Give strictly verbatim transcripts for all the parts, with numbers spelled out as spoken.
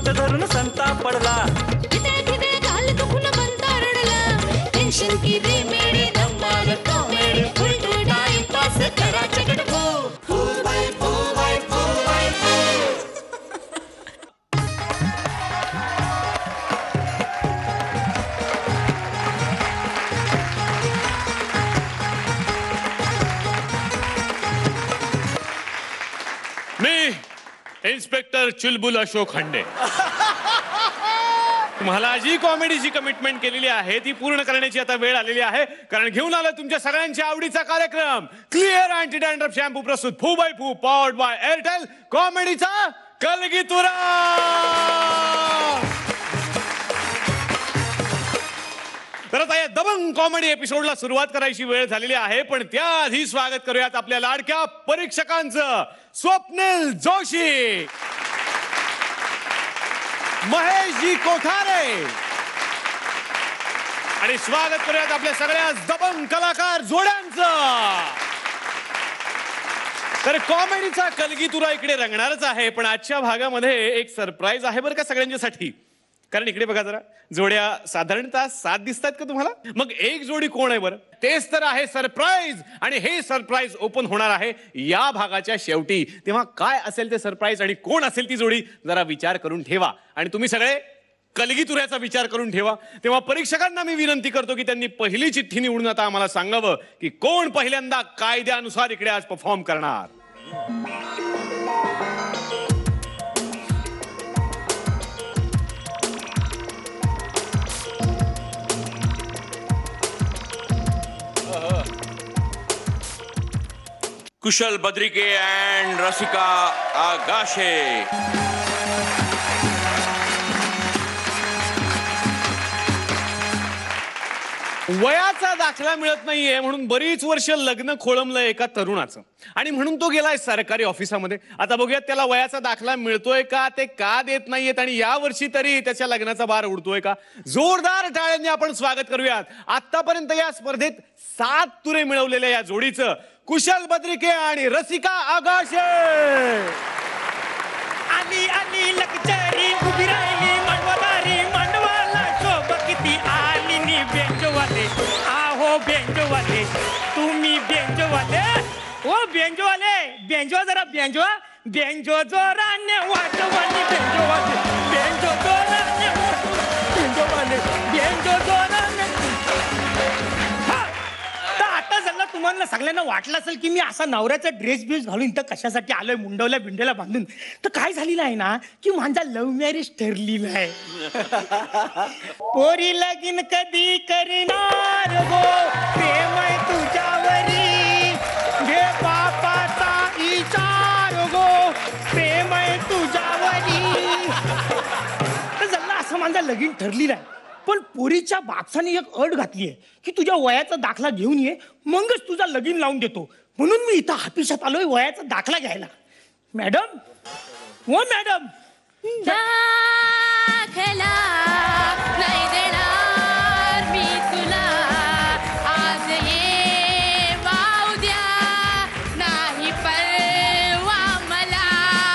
हात धरून संता पडला. तिथे तिथे घाल दुखून बनता रडला. टेन्शन की रेमेडी धम्माल कॉमेडी फुल टाइम पास करा चकट फू फू बाय फू बाय फू बाय फू. मी इन्स्पेक्टर चुलबुल अशोक खंडे तुम्हाला जी कॉमेडीची कमिटमेंट केलेली आहे ती पूर्ण करण्याची आता वेळ आलेली आहे. कारण घेऊन आला तुमच्या सगळ्यांच्या आवडीचा कार्यक्रम क्लिअर अँटी डॅन्ड्रफ शॅम्पू प्रस्तुत फू बाय फू पॉवर्ड बाय एअरटेल कॉमेडीचा कलगीतुरा. तर आता या दबंग कॉमेडी एपिसोडला सुरुवात करायची वेळ झालेली आहे. पण त्याआधी स्वागत करूयात आपल्या लाडक्या परीक्षकांचं. स्वप्नील जोशी, महेशजी कोठारे आणि स्वागत करूयात आपल्या सगळ्या दबंग कलाकार जोड्यांचं. तर कॉमेडीचा कलगीतुरा इकडे रंगणारच आहे. पण आजच्या भागामध्ये एक सरप्राईज आहे बरं का सगळ्यांच्यासाठी. कारण इकडे बघा जरा जोड्या साधारणतः सात दिसतात का तुम्हाला. मग एक जोडी कोण आहे बरं. तेच तर आहे सरप्राईज. आणि हे सरप्राईज ओपन होणार आहे या भागाच्या शेवटी. तेव्हा काय असेल ते सरप्राईज आणि कोण असेल ती जोडी जरा विचार करून ठेवा. आणि तुम्ही सगळे कलगीतुऱ्याचा विचार करून ठेवा. तेव्हा परीक्षकांना मी विनंती करतो की त्यांनी पहिली चिठ्ठी निवडून आता आम्हाला सांगावं की कोण पहिल्यांदा कायद्यानुसार इकडे आज परफॉर्म करणार. कुशल बद्रिके अँड रसिका आगाशे. वयाचा दाखला मिळत नाहीये म्हणून बरीच वर्ष लग्न खोळंबलंय एका तरुणाचं. आणि म्हणून तो गेलाय सरकारी ऑफिसामध्ये. आता बघूयात त्याला वयाचा दाखला मिळतोय का, ते का देत नाहीयेत आणि या वर्षी तरी त्याच्या लग्नाचा बार उडतोय का. जोरदार टाळ्यांनी आपण स्वागत करूयात आतापर्यंत या स्पर्धेत सात तुरे मिळवलेल्या या जोडीचं. कुशल बद्रिके आणि रसिका आगाशे. आली आली लक्चरी उभी राहिली मांडवादारी मांडवाला शोभ किती आली नी बेंजवाले. आहो बेंजवाले तुम्ही बेंजवाले. ओ बेंजवाले बेंजवा जरा बेंजवा बेंजो जोराने वाजवानी बेंजवाले बेंजो जोराने बेंजवाले बेंजो जोराने. आता झालं तुम्हाला सगळ्यांना वाटलं असेल की मी असा नवऱ्याचा ड्रेस बिस घालून इथं कशासाठी आलोय मुंडवल्या बिंडवल्या बांधून. तर काय झालेलं आहे ना की माझा लव्ह मॅरेज ठरलेलं आहे. पोरी लगीन कधी करणार गो प्रेम तुझ्यावरी घे बापाचा विचार गो प्रेम तुझ्यावरी. तर झालं असं माझा लगीन ठरलेलं आहे. पण पोरीच्या बापसाने एक अट घातली आहे की तुझ्या वयाचा दाखला घेऊन ये मगच तुझा लगीन लावून देतो. म्हणून मी इथं ऑफिसात आलोय वयाचा दाखला घ्यायला. मॅडम हो मॅडम दाखला नाही देणार मी तुला. आज ये वाउद्या नाही परवा मला.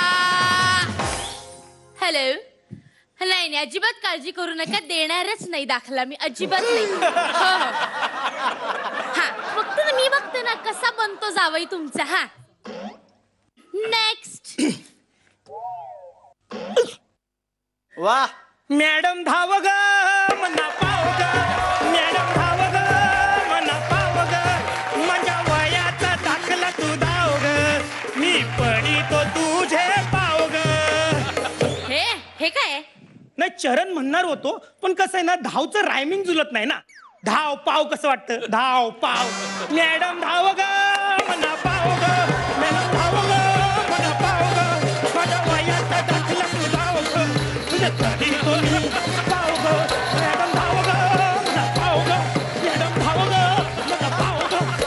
हॅलो. नाही नाही अजिबात काळजी करू नका. देणारच नाही दाखला मी अजिबात नाही. हो हो हा फक्त मी बघते ना कसा बनतो जावई तुमचा. हा नेक्स्ट. वा मॅडम धाव ग मना पाव ग मॅडम धाव ग मना पाव ग माझ्या वयाचा दाखला तू धाव ग मी पडितो तुझे पाव ग. हे हे काय नाही चरण म्हणणार होतो पण कसं आहे ना धावचं रायमिंग जुलत नाही ना. धाव पाव कसं वाटतं धाव पाव. मॅडम धाव ग मना पाव ग मॅडम धाव ग मना पाव ग माझ्या वयाचा दाखला तू धाव ग तुझ्या तरी तो मी पाव ग मॅडम धाव ग मना पाव ग मॅडम धाव ग मना पाव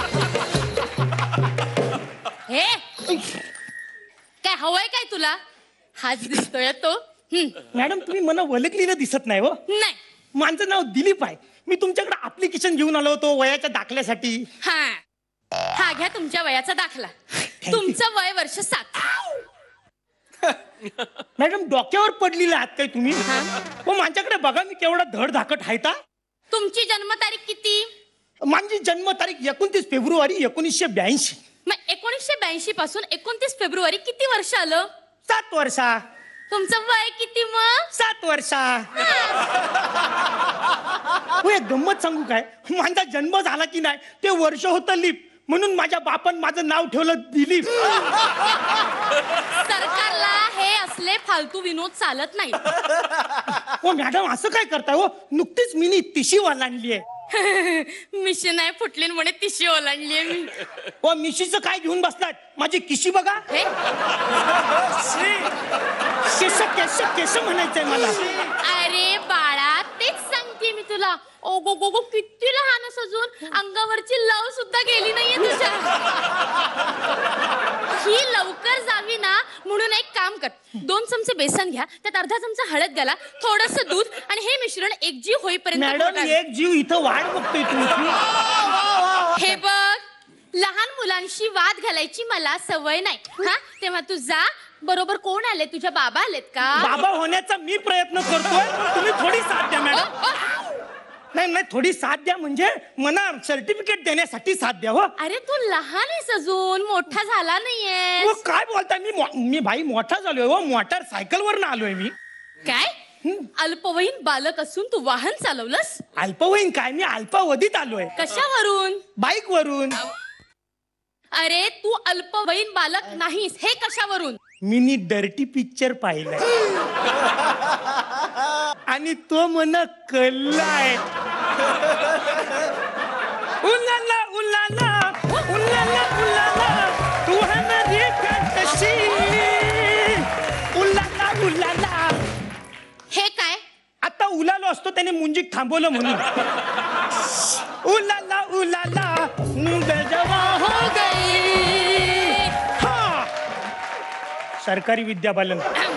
ग. हे काय हवंय काय तुला. हाच दिसतोय तो. मॅडम तुम्ही मला वलकलीला दिसत नाही हो. नाही माझं नाव दिलीप आहे. मी तुमच्याकडे ऍप्लिकेशन घेऊन आलो होतो वयाच्या दाखल्यासाठी. हा हा घ्या तुमच्या वयाचा दाखला. तुमचं वय वर्ष सात. मॅडम डोक्यावर पडलेला आहात काय तुम्ही हो माझ्याकडे बघा मी केवढा धड धाकट हायता. तुमची जन्मतारीख किती? माझी जन्मतारीख एकोणतीस फेब्रुवारी एकोणीसशे ब्याऐंशी. मग एकोणीसशे ब्याऐंशी पासून एकोणतीस फेब्रुवारी किती वर्ष आलं? सात वर्षा. तुमचं वय किती मग? सात वर्षा. हो एक गंमत सांगू काय, माझा जन्म झाला की नाही ते वर्ष होतं लिप, म्हणून माझ्या बापान माझं नाव ठेवलं दिलीप. सरकारला हे असले फालतू विनोद चालत नाही. हो मॅडम असं काय करताय हो, नुकतीच मिनी तिशी ओलांडली आहे. मिशी नाही फुटली म्हणे तिशी ओलांडली मी. हो मिशीचं काय घेऊन बसलात, माझी किशी बघा. हे? केस केस केस म्हणायचंय मला. अरे बाळा तेच सांगते मी तुला. ओ गो गो गो किती लहान सजून अंगावरची लव सुद्धा गेली नाहीये तुझ्या. ही लवकर जावी ना म्हणून एक काम कर, दोन चमचे बेसन घ्या, त्यात अर्धा चमचा हळद घाला, थोडस दूध आणि हे मिश्रण एकजीव होईपर्यंत मॅडम घोटा. एक जीव इथं वाट बघतोय तुमची. हे बघ लहान मुलांशी वाद घालायची मला सवय नाही. हा तेव्हा तू जा. बरोबर कोण आले, तुझ्या बाबा आलेत का? बाबा होण्याचा मी प्रयत्न करतोय, तुम्ही थोडी साथ द्या ओ, मॅडम. ओ. नाही नाही थोडी साथ द्या म्हणजे मला सर्टिफिकेट देण्यासाठी साथ द्या. हो अरे तू लहान आहेस अजून, मोठा झाला नाहीये. हो, काय बोलताय, मी मो- मी भाई मोठा झालोय हो, मोटार सायकल वर आलोय मी. काय अल्पवयीन बालक असून तू वाहन चालवलंस? अल्पवयीन काय, मी अल्पावधीत आलोय कशावरून? बाईक वरून. अरे तू अल्पवयीन बालक नाहीस, हे कशावरून? मिनी डर्टी पिक्चर पाहिलाय आणि तो मन कल्लाय. उलाला उलाला उलाला उलाला तू हमारी फॅंटसी. उलाला उलाला. हे काय? आता उलालो असतो त्याने मुंजीक थांबवलं म्हणून. उलाला उलाला गजवा हो गई. हा सरकारी विद्याबालन.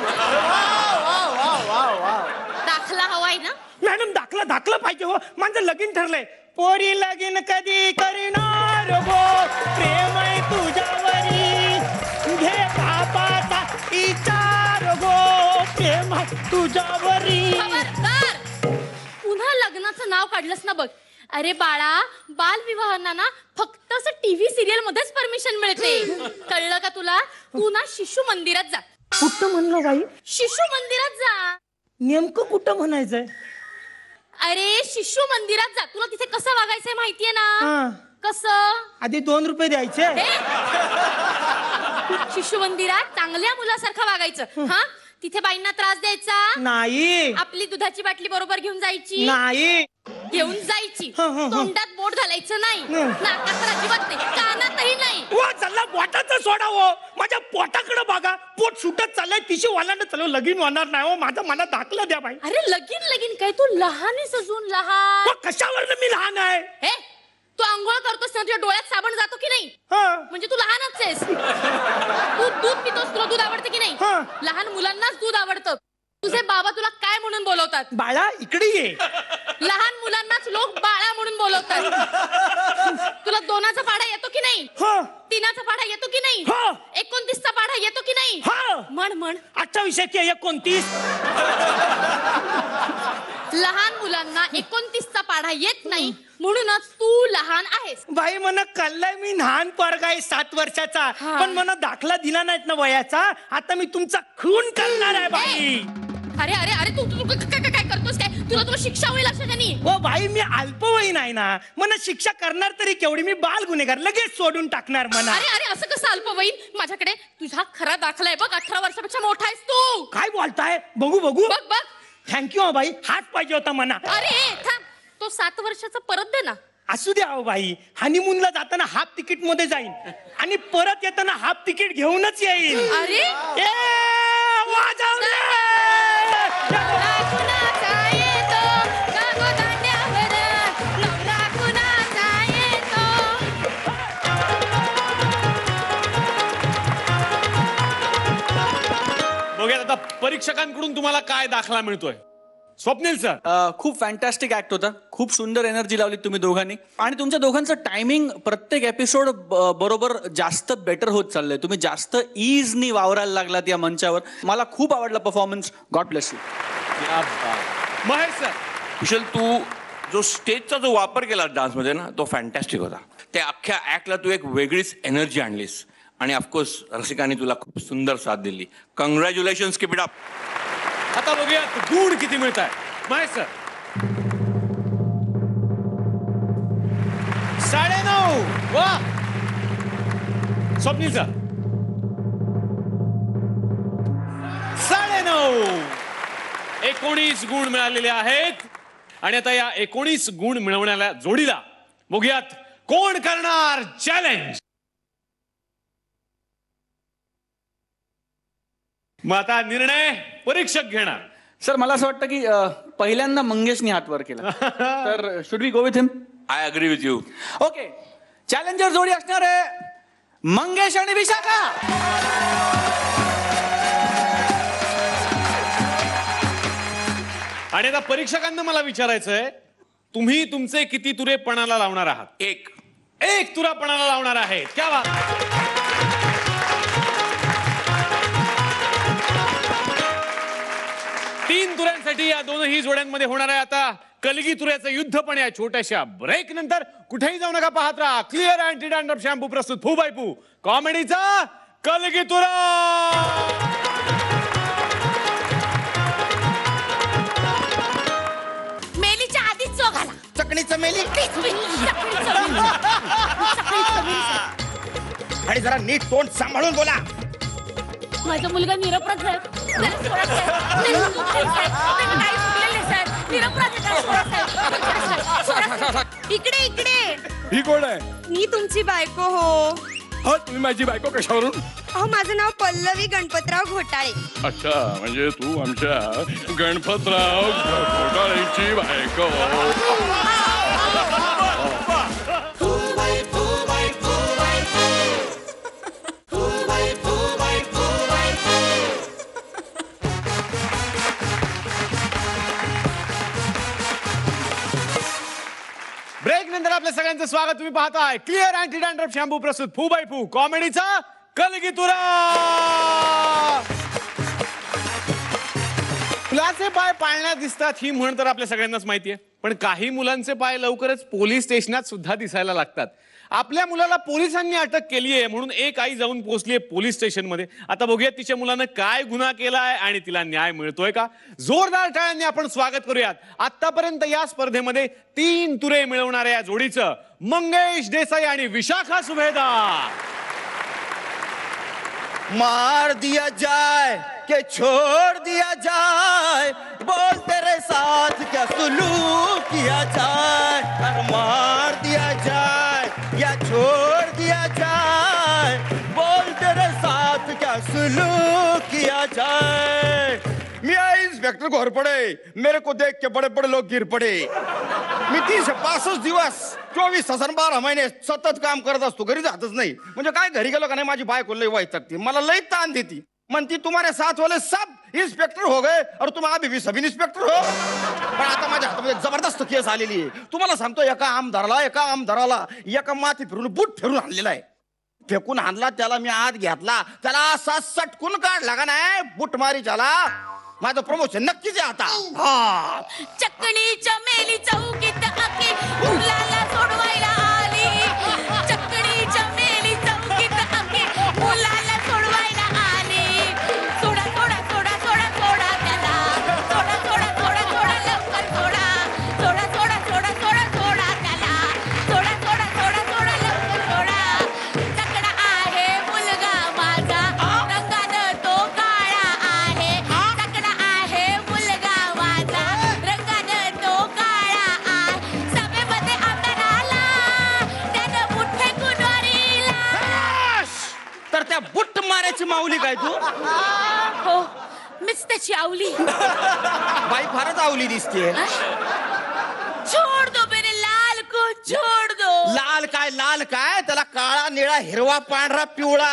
दाखला हवाय ना? मॅडम दाखला दाखला पाहिजे हो, माझं लगीन ठरलंय. पोरी लगीन कधी करणार हो, प्रेम आहे तुझ्यावरी, घे बापाचा विचार हो, प्रेम आहे तुझ्यावरी. खबरदार! पुन्हा लग्नाचं नाव काढलंस ना बघ. अरे बाळा बालविवाहांना ना फक्त असं टीव्ही सिरियल मध्येच परमिशन मिळते, कळलं का तुला? तू ना शिशु मंदिरात जा. कुठं म्हणलं बाई? शिशु मंदिरात जा. नेमकं कुठं म्हणायचंय? अरे शिशु मंदिरात जा. तुला तिथे कसं वागायचंय माहितीये ना? हा. कसं? आधी दोन रुपये द्यायचे. हे? शिशु मंदिरात चांगल्या मुलासारखं वागायचं. हा तिथे बाईंना त्रास द्यायचा नाही. आपली दुधाची बाटली बरोबर घेऊन जायची नाही. घेऊन जायची. हं, हं, हं. तोंडात बोट घालायचं नाही, हं. नाकात तर अजिबात नाही, कानातही नाही. वा चालला पोटाचं सोडा हो, माझ्या पोटाकडे बघा, पोट सुटत चाललंय. तिशी वालांना चालू लगीन होणार नाही हो, माझा मला दाखला द्या बाई. अरे लगीन लगीन काय, तू लहान आहेस अजून, लहान. वा, कशावर मी लहान आहे? हे तू आंघोळ करतोस ना, तुझ्या डोळ्यात साबण जातो की नाही? हा. म्हणजे तू लहानच आहेस. तू दूध पितोस, तुला दूध आवडतं की नाही? हा. लहान मुलांनाच दूध आवडतं. तुझे बाबा तुला काय म्हणून बोलवतात? बाळा इकडे ये. लहान मुलांनाच लोक बाळा म्हणून बोलवतात. तुला दोनाचा पाढा येतो की नाही? हो. तीनाचा पाढा येतो की नाही? हो. एकोणतीसचा पाढा येतो की नाही? हो. म्हण म्हण. अठ्ठावीस एके एकोणतीस. लहान मुलांना एकोणतीसचा पाढा येत नाही म्हणूनच तू लहान आहेस. बाई म्हणा कल्लाय मी लहान पोरगा आहे सात वर्षाचा, हा. पण मला दाखला दिला नाहीत ना वयाचा. आता मी तुमचा खून करणार आहे बाई. अरे अरे अरे तू तू क- क- काय करतोस काय? तुला तुला शिक्षा होईल अशा त्यांनी. ओ बाई मी अल्पवयीन आहे ना, मला शिक्षा करणार तरी केवढी, मी बाल गुन्हेगार लगेच सोडून टाकणार म्हणा. अरे अरे असं कसं अल्पवयीन? माझ्याकडे तुझा खरा दाखला आहे बघ, अठरा वर्षापेक्षा मोठा आहेस तू. काय बोलताय? बघू बघू. बघ बघ. थँक्यू बाई, हात पाहिजे होता म्हणा. अरे थांब, तो सात वर्षाचा परत दे ना. असू द्या अहो बाई, हनीमूनला जाताना हाफ तिकीट मध्ये जाईन आणि परत येताना हाफ तिकीट घेऊनच येईन. अरे ए, वाजव रे! नवरा कुणाचा येतो, गागो दांड्यावर, नवरा कुणाचा येतो. बघूयात आता परीक्षकांकडून तुम्हाला काय दाखला मिळतोय. स्वप्नील सर. अ, खूप फॅन्टॅस्टिक ऍक्ट होता. खूप सुंदर एनर्जी लावली तुम्ही दोघांनी आणि तुमच्या दोघांचं टायमिंग प्रत्येक एपिसोड बरोबर जास्त बेटर होत चाललंय. तुम्ही जास्त इजनी वावरायला लागलात या मंचावर. मला खूप आवडला performance. God bless you. Mahesh sir. Kushal, तू जो स्टेजचा जो वापर केला डान्समध्ये ना, तो फॅन्टॅस्टिक होता. त्या अख्ख्या ऍक्टला तू एक वेगळीच एनर्जी आणलीस आणि ऑफकोर्स रसिकांनी तुला खूप सुंदर साथ दिली. Congratulation, keep it up. आता बघूयात गुण किती मिळत आहे. महेश सर. साडेनऊ. वा. स्वप्नील सर. साडेनऊ. एकोणीस गुण मिळालेले आहेत आणि आता या एकोणीस गुण मिळवण्याला जोडीला बघूयात कोण करणार चॅलेंज. मग आता निर्णय परीक्षक घेणार. सर मला असं वाटतं की अ, पहिल्यांदा मंगेशनी हात वर केला. तर should we go with him? I agree with you. Okay. Challenger जोडी असणार आहे मंगेश आणि विशाखा. आणि आता परीक्षकांना मला विचारायचं आहे, तुम्ही तुमचे किती तुरे पणाला लावणार आहात? एक एक तुरा पणाला लावणार आहेत. क्या बात. तीन तुऱ्यांसाठी या दोनही जोड्यांमध्ये होणार आहे आता कलगी तुऱ्याचं युद्ध. पण या छोट्याशा ब्रेक नंतर कुठेही जाऊ नका, पाहत राहा क्लिअर अँटी डॅन्ड्रफ शॅम्पू प्रस्तुत फू बाय फू कॉमेडीचा कलगी तुरा. मेलीच्या आधीच चो घाला. चकणीचं मेली आणि जरा नीट तोंड सांभाळून बोला. माझा मुलगा निरपराध आहे. जरा सोडा साहेब. नाही, नाही, साहेब. त्यांनी काही चुकलेलं नाही, साहेब. निरपराध आहे, जरा सोडा साहेब. सोडा, साहेब. इकडे इकडे ही कोण आहे? मी तुमची बायको हो. हो, तुम्ही माझी बायको कशावरून? अहो माझं नाव पल्लवी गणपतराव घोटाळे. अच्छा, म्हणजे तू आमच्या गणपतराव घोटाळेची बायको. ब्रेक नंतर आपल्या सगळ्यांचं स्वागत. तुम्ही पाहताय क्लिअर अँटी डॅन्ड्रफ शॅम्पू प्रस्तुत फू बाय फू कॉमेडीचा कलगी तुरा. मुलाचे पाय पाळण्यात दिसतात ही म्हण तर आपल्या सगळ्यांनाच माहिती आहे. पण काही मुलांचे पाय लवकरच पोलीस स्टेशनात सुद्धा दिसायला लागतात. आपल्या मुलाला पोलिसांनी अटक केली आहे म्हणून एक आई जाऊन पोहोचली आहे पोलीस स्टेशन मध्ये. आता बघूयात तिच्या मुलानं काय गुन्हा केलाय आणि तिला न्याय मिळतोय का. जोरदार टाळ्यांनी आपण स्वागत करूयात आतापर्यंत या स्पर्धेमध्ये तीन तुरे मिळवणाऱ्या या जोडीचं, मंगेश देसाई आणि विशाखा सुभेदार. मार दिया जाए के छोड़ दिया जाए, बोल तेरे साथ क्या सुलूक किया जाए. और मार दिया जाए या छोड़ दिया जाए, बोल तेरे साथ क्या सुलूक किया जाए. मी इंस्पेक्टर घोरपडे, मेरे को देख के बड़े बड़े लोग गिर पड़े. मी तीनशे पासष्ट दिवस चोवीस तास बारा महिने सतत काम करत असतो, घरी जातच नाही. म्हणजे काय घरी गेलो का नाही माझी बायको लई वैतागती, मला लई ताण देती. म्हणती तुम्हारे साथ वाले सब इंस्पेक्टर हो गए और तुम अभी भी सब इंस्पेक्टर हो. पण आता माझ्या हातामध्ये जबरदस्त केस आलेली आहे. तुम्हाला सांगतो, एका आमदाराला एका आमदाराला एका माती फिरून बूट फिरून आणलेला आहे. फेकून आणला त्याला मी आत घेतला, त्याला असा सटकून काढला का नाही बूट मारी त्याला. माझं प्रमोशन नक्कीच आहे आता. हा, चकणीच्या मेली चौकीत आके मुलाला सोडवायला आली. चकणीच्या मेली चौकीत आके मुलाला सोडवायला आली. सोडा सोडा सोडा सोडा सोडा त्याला. सोडा सोडा सोडा सोडा लवकर सोडा. सोडा सोडा सोडा सोडा सोडा त्याला. सोडा सोडा सोडा सोडा लवकर सोडा. चकडा आहे मुलगा माझा, रंगानं तो काळा आहे. चकडा आहे मुलगा माझा, रंगानं तो काळा आहे. सभेमध्ये आमदार आला, त्यानं बुट फेकून वरीला. तर त्या बुट मारायची माऊली काय तू? हो, मीच त्याची आवली. बाई फारच आवली दिसते. छोड दो मेरे लाल को, छोड दो. लाल काय लाल काय, त्याला काळा निळा हिरवा पांढरा पिवळा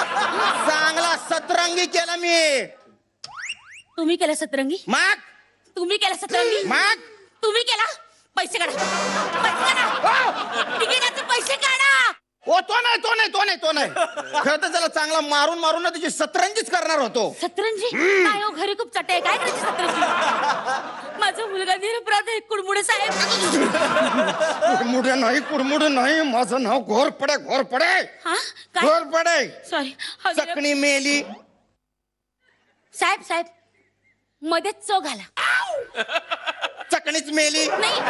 चांगला सतरंगी केला मी. तुम्ही केलं सतरंगी? मग तुम्ही केला सतरंगी मग तुम्ही केला पैसे काढा पैसे काढा तिकिटाचे पैसे काढा ओ तो नाही तो नाही तो नाही तो नाही खरं तर त्याला चांगला मारून मारून ना त्याची सतरंजीच करणार होतो. सतरंजी काय हो घरी खूप चटे आहे काय करायची सतरंजी माझा मुलगा निरपराध आहे कुडमुडे साहेब कुडमुडे नाही कुडमुडे नाही माझं नाव घोरपडे घोरपडे हा काय घोरपडे सॉरी चकणी मेली साहेब साहेब मध्येच चो घाला चकणीच मेली नाही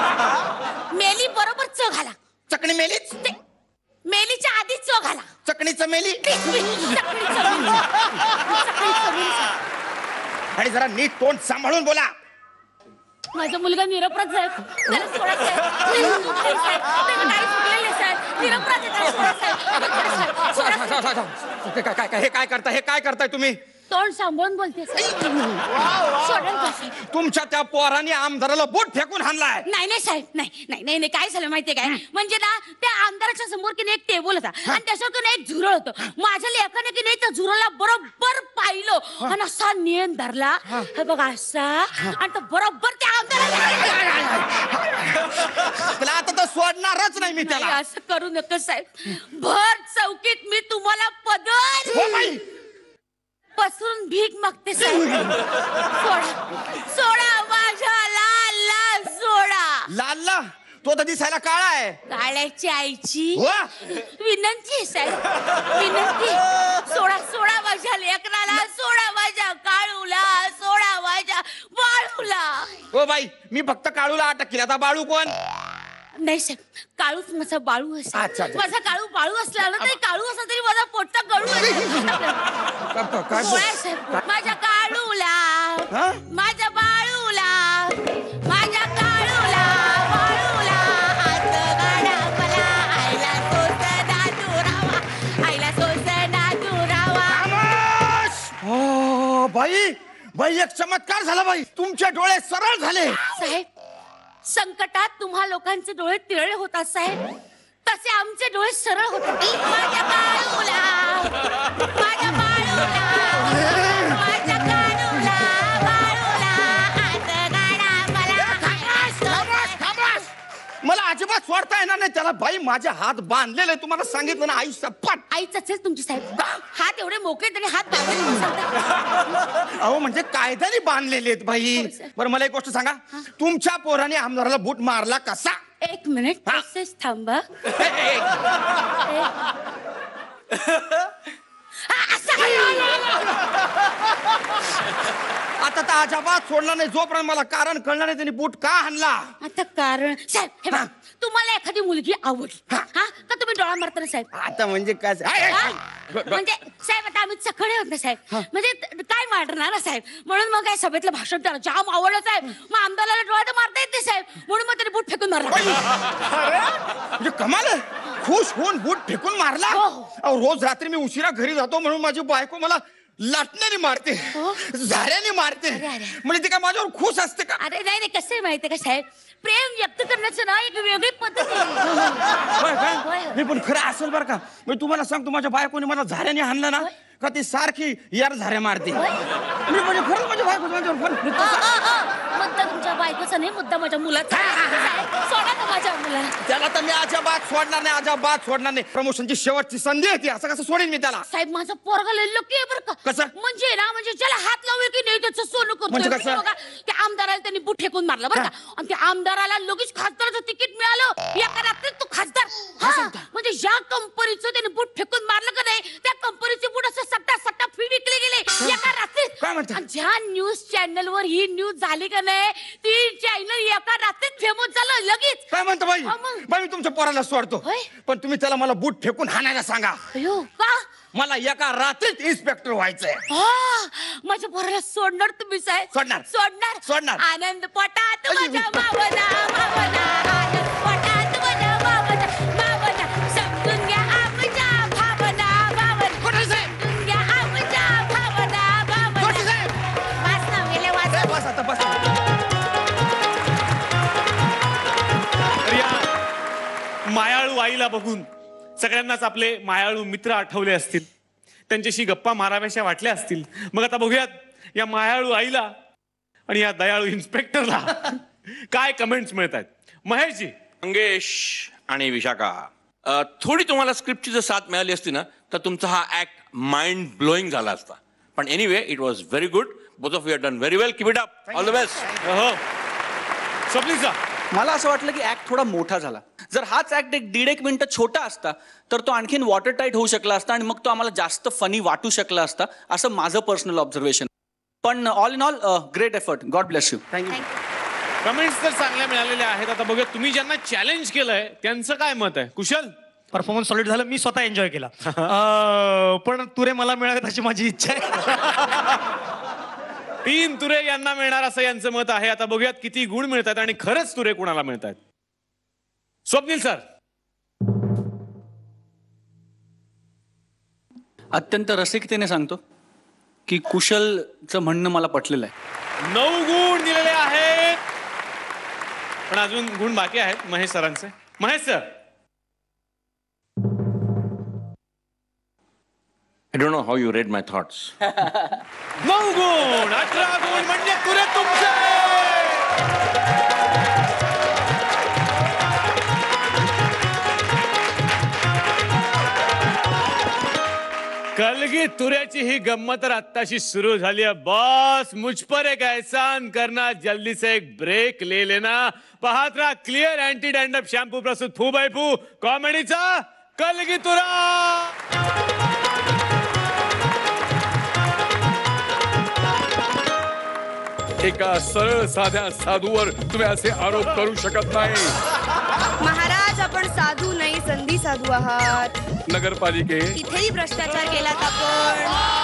मेली बरोबर चो घाला चकणी मेलीच ते- मेलीच्या आधी चो घाला चकणीचं मेली प्लीज प्लीज सकाळी चवीन सकाळी चवीन आणि जरा नीट तोंड सांभाळून बोला. माझा मुलगा निरपराध साहेब त्याला सोडा साहेब त्याला चुकले साहेब त्याला काही चुकलेले साहेब निरपराध आहे त्याला सोडा साहेब त्याला सोडा साहेब. काय काय काय हे काय करताय हे काय करताय तुम्ही. तोंड सांभाळून बोलते साहेब सोडाल का साहेब तुमच्या त्या पोराने आमदाराला बोट फेकून हाणलाय. नाही नाही साहेब नाही नाही नाही नाही, काय झालं माहितीये काय म्हणजे ना त्या आमदाराच्या समोर की नाही एक टेबल होता आणि त्याच्यावर की नाही एक झुरळ होतं माझ्या लेखाने की नाही त्या झुरळाला बरोबर पाहिलं आणि असा नियम धरला हे बघा असा आणि तो बरोबर त्या आमदाराला त्याला आता तर सोडणारच नाही मी नाही, त्याला. असं करू नका साहेब भर चौकीत मी तुम्हाला पदर हो बाई पसरून भीक मागते साहेब सोडा सोडा माझ्या लाल सोडा लालला तो तर दिसायला काळा आहे. काळ्याची आईची हो? विनंती आहे साहेब विनंती सोडा सोडा माझ्या लेकराला सोडा माझ्या काळूला सोडा माझ्या बाळूला. हो बाई मी फक्त काळूला अटक केली आता बाळू कोण. नाही साहेब काळूच माझा बाळू अच्छा, असा अच्छा. माझा काळू बाळू असला ना तरी काळू असला तरी माझा पोटचा गळू आहे. काय बोल- गोळ्या साहेब माझ्या काळूला हा? माझ्या बाळूला माझ्या काळूला बाळूला हात गाडा मला आईला सोसना दुरावा आईला सोसना दुरावा. हो बाई बाई एक चमत्कार झाला बाई तुमचे डोळे सरळ झाले. साहेब संकटात तुम्हा लोकांचे डोळे तिरळे होतात साहेब तसे आमचे डोळे सरळ होतात. माझ्या बाळूला माझ्या बाळूला माझ्या काळूला बाळूला हात गाडा मला. मला अजिबात सोडता येणार नाही त्याला बाई माझे हात बांधलेले तुम्हाला सांगितलं ना आई सपाट. आईच असेल तुमची साहेब हात एवढे मोकळे तरी हात बांधले म्हणून सांगताय. अहो म्हणजे कायद्याने बांधलेले आहेत बाई. हो, सर. बरं मला एक गोष्ट सांगा तुमच्या पोराने आमदाराला बूट मारला कसा. एक मिनिट हा. तसेच थांबा. आता तर अजिबात सोडला नाही जोपर्यंत मला कारण कळणार नाही त्यांनी बूट का हाणला. आता कारण साहेब हे बघा, तुम्हाला एखादी मुलगी आवडली हा. हा का तुम्ही डोळा मारता ना साहेब. आता म्हणजे काय हाय, हाय, हा? हाय. म्हणजे साहेब आता आम्ही चखडे होत ना साहेब म्हणजे त- काय मारणार ना साहेब म्हणून मग काय सभेतलं भाषण त्याला जाम आवडलं साहेब मग आमदाराला डोळा तर मारता येत नाही साहेब म्हणून मग त्याने बूट फेकून मारला. म्हणजे कमाल आहे. खुश होऊन बूट फेकून मारला. हो. अहो, रोज रात्री मी उशिरा घरी जातो म्हणून माझी बायको मला लाटण्याने मारते हो. झाऱ्याने मारते अरे, अरे. म्हणजे ती काय माझ्यावर खुश असते का. अरे नाही नाही कसं आहे माहितीये का साहेब प्रेम व्यक्त करण्याचं ना एक वेगळी पद्धत आहे. होय काय? होय, होय. नाही पण खरं असेल बरं का मी तुम्हाला सांगतो माझ्या बायकोने मला झाऱ्याने हाणलं ना का ती सारखी यार झाऱ्या मारते. होय? मी म्हणजे खरंच माझ्या बायको माझ्यावर पण- अ, अ, अ, मुद्दा तुमच्या बायकोचा नाही मुद्दा माझ्या मुलाचा आहे. साहेब, सोडा का माझ्या मुलाला. त्याला तर मी अजिबात सोडणार नाही अजिबात सोडणार नाही. प्रमोशनची शेवटची संधी आहे ती असं कसं सोडेन मी त्याला. साहेब माझा पोरगा लय लकी आहे बरं का. कसं? म्हणजे ना म्हणजे ज्याला हात लावले की नाही त्याचं सोनं म्हणजे करतो. कसं? बघा त्या आमदाराला त्यांनी बुट फेकून मारलं बरं का आणि त्या आमदाराला लगेच खासदाराचं तिकीट मिळालं एका रात्रीत तो खासदार. हा, म्हणजे ज्या कंपनीचं त्याने बुट फेकून मारलं का नाही त्या कंपनीचे बुट असं सट्टा सट्टा फी विकले गेले एका रात्रीत. काय म्हणता? आणि ज्या न्यूज चॅनल वर ही न्यूज झाली का नाही ती चॅनल एका रात्रीत फेमस झालं लगेच. काय म्हणतो बाई हा, मग. बाई मी तुमच्या पोराला सोडतो होय? पण तुम्ही त्याला मला बूट फेकून हाणायला सांगा. अयो का मला एका रात्रीत इन्स्पेक्टर व्हायचंय. हा, माझ्या पोराला सोडणार तुम्ही साहेब. सोडणार. सोडणार सोडणार. आनंद पोटात अय्यो. माझ्या मावना मावना आनंद पोटात माझ्या मावना मावना समजून घ्या आमच्या भावना भावना कोणी साहेब? समजून घ्या आमच्या भावना कोणी भावना. साहेब? वाच ना गेले वाच. ए, बस आता बस. तर या मायाळू आईला बघून सगळ्यांनाच आपले मायाळू मित्र आठवले असतील त्यांच्याशी गप्पा माराव्याशा वाटल्या असतील. मग आता बघूयात या मायाळू आईला आणि या दयाळू इन्स्पेक्टरला काय कमेंट्स मिळत आहेत महेशजी? मंगेश आणि विशाखा अ, थोडी तुम्हाला स्क्रिप्टची जर साथ मिळाली असती ना तर तुमचा हा ऍक्ट माइंड ब्लोईंग झाला असता. पण anyway it was very good. Both of you have done very well. Keep it up. All the best. हो स्वप्नीलचा मला असं वाटलं की ऍक्ट थोडा मोठा झाला. जर हाच ऍक्ट एक दीड एक मिनिटं छोटा असता तर तो आणखीन वॉटर टाईट होऊ शकला असता आणि मग तो आम्हाला जास्त फनी वाटू शकला असता, असं माझं पर्सनल ऑब्झर्वेशन. पण all in all great effort. God bless you. Thank you. Comments तर चांगल्या मिळालेल्या आहेत. आता बघूया तुम्ही ज्यांना चॅलेंज केलंय त्यांचं काय मत आहे. कुशल? परफॉर्मन्स सॉलिड झालं, मी स्वतः एन्जॉय केला. अं, पण तुरे मला मिळावेत अशी माझी इच्छा आहे. तीन तुरे यांना मिळणार असं यांचं मत आहे. आता बघूयात किती गुण मिळतात आणि खरंच तुरे कुणाला मिळतात. स्वप्नील सर? अत्यंत रसिकतेने सांगतो की कुशलचं म्हणणं मला पटलेलं आहे. नऊ गुण दिलेले आहेत पण अजून गुण बाकी आहेत महेश सरांचे. Mahesh sir? I don't know how you read my thoughts. नऊ गुण, अठरा गुण म्हणजे तुरे तुमचे. कलगी तुऱ्याची ही गम्मत तर आत्ताशी सुरू झाली है. बॉस मुझ पर एक एहसान करना, जल्दी से एक ब्रेक ले लेना. पाहत राहा क्लिअर अँटी डॅन्ड्रफ शॅम्पू प्रस्तुत फू बाय फू कॉमेडीचा कलगी तुरा. एका सरळ साध्या साधूवर तुम्ही असे आरोप करू शकत नाही. महाराज आपण साधू नाही संधी साधू आहात. नगरपालिके तिथेही भ्रष्टाचार केलात आपण.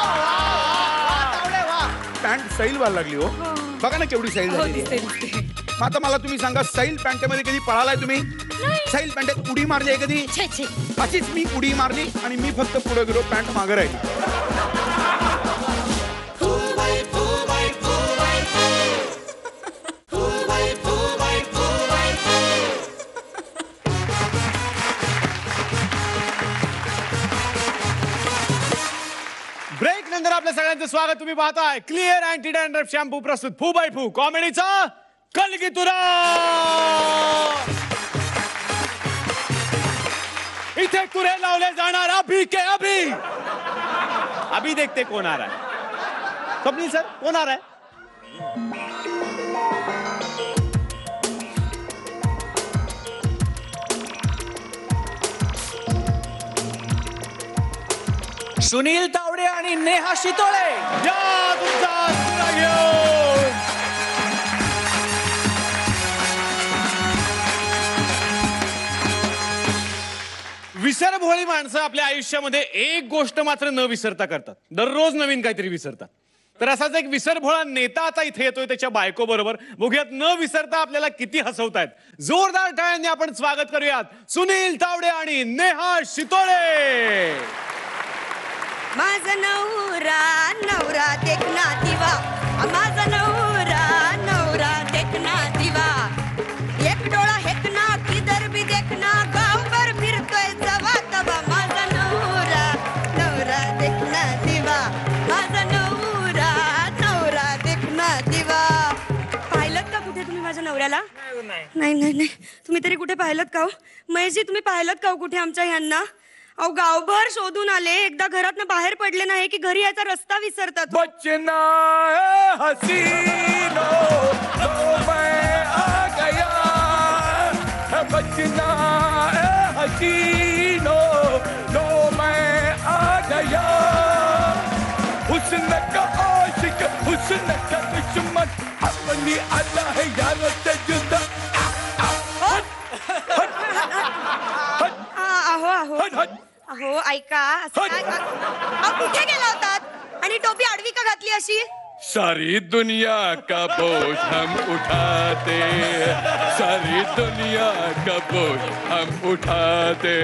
पॅन्ट सैल व्हायला लागली हो. बघा ना केवढी सैल झाली. मग आता मला तुम्ही सांगा, सैल पॅन्टमध्ये कधी पळालाय तुम्ही? सैल पॅन्टात उडी मारली आहे कधी? अशीच मी उडी मारली आणि मी फक्त पुढे गेलो, पॅन्ट मागे राहिली. ब्रेक नंतर आपल्या सगळ्यांचं स्वागत. तुम्ही पाहताय क्लिअर अँटी डॅन्ड्रफ शॅम्पू प्रस्तुत फू बाय फू कॉमेडीचा कलगी तुरा. इथे तुरे लावले जाणार अभी के अभी. अभी देखते कोण आ रहा है. स्वप्नील सर कोण आ रहा है? सुनील तावडे आणि नेहा शितोळे. या तुमचा तुरा घेऊन. विसरभोळी माणसं आपल्या आयुष्यामध्ये एक गोष्ट मात्र न विसरता करतात. दररोज नवीन काहीतरी विसरतात. तर असाच एक विसरभोळा नेता आता इथे येतोय त्याच्या बायको बरोबर. बघूयात न विसरता आपल्याला किती हसवतायत. जोरदार टाळ्यांनी आपण स्वागत करूयात सुनील तावडे आणि नेहा शितोळे. माझा नवरा नवरा देखना दिवा. माझा नवरा नवरा देखना दिवा. एक डोळा हेकना किधर भी देखना. गावभर फिरतोय जवा तवा. माझा नवरा नवरा देखना दिवा. माझा नवरा नवरा देखना दिवा. पाहिलं का कुठे तुम्ही माझ्या नवऱ्याला? नाही नाही नाही तुम्ही तरी कुठे पाहिलं का हो? महेशजी तुम्ही पाहिलं का हो कुठे आमच्या ह्यांना? अहो गावभर शोधून आले, एकदा घरातनं बाहेर पडले नाही की घरी यायचा रस्ता विसरतात. बचना हसीनो तो मैं आ गया. बचना हसीनो तो मैं आ गया. हुस्न का आशिक हुस्न का दुश्मन अपनी अल्लाह है यार से जुदा. अहो अहो अहो ऐका असं काय का- अहो, कुठे गेला होतात आणि टोपी आडवी का घातली अशी? सारी दुनिया का बोझ हम उठाते. सारी दुनिया का बोझ हम उठाते.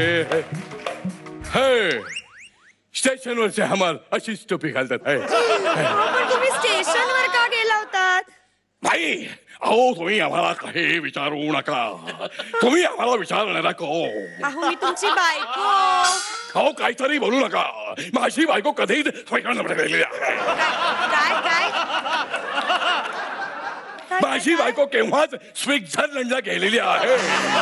है स्टेशनवर से हमार अशीच टोपी घालतात. है अहो, पण तुम्ही स्टेशनवर का गेला होतात? भाई अहो तुम्ही आम्हाला काही विचारू नका. तुम्ही आम्हाला विचारणार नको. अहो मी तुमची बायको. अहो काहीतरी बोलू नका. माझी बायको कधीच काय काय माझी बायको केव्हाच स्वित्झर्लंडला गेलेली आहे.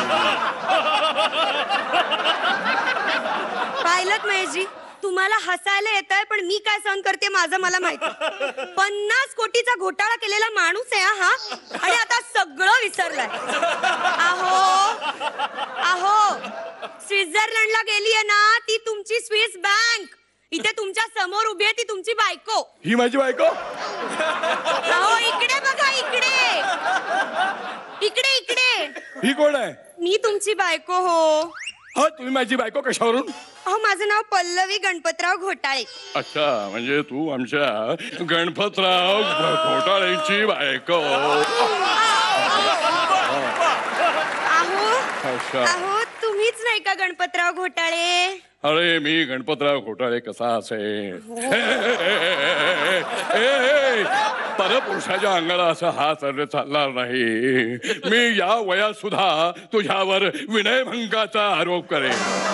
पाहिलं महेशजी, तुम्हाला हसायला येत आहे पण मी काय सहन करते माझं मला माहिती. पन्नास कोटीचा घोटाळा केलेला माणूस आहे हा आणि आता सगळं विसरलाय. अहो अहो स्वित्झर्लंडला गेली आहे ना ती तुमची स्विस बँक. इथे तुमच्या समोर उभी आहे ती तुमची बायको. ही माझी बायको. अहो इकडे बघा, इकडे इकडे इकडे. ही कोण आहे? मी तुमची बायको हो. हा, तुम्ही माझी बायको कशावरून? अहो माझं नाव पल्लवी गणपतराव घोटाळे. अच्छा, म्हणजे तू आमच्या गणपतराव घोटाळेची बायको. अहो अच्छा. अहो तुम्हीच नाही का गणपतराव घोटाळे? अरे मी गणपतराव घोटाळे कसा असेल? परपुरुषाच्या अंगाला असं हात चालणार नाही. मी या वयात सुद्धा तुझ्यावर विनयभंगाचा आरोप करेन.